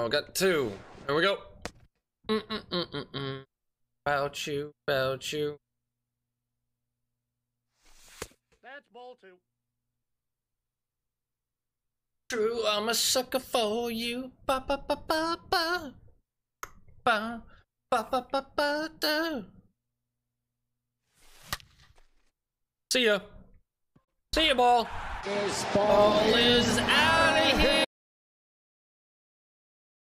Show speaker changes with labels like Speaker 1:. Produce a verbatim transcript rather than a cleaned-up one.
Speaker 1: got two. Here we go. Mm -mm -mm -mm -mm. About you, about you.
Speaker 2: That's ball two.
Speaker 1: True, I'm a sucker for you. Ba ba ba ba ba. Ba ba ba ba ba da. See ya. See ya, ball.
Speaker 3: This ball
Speaker 1: Ball is out of here.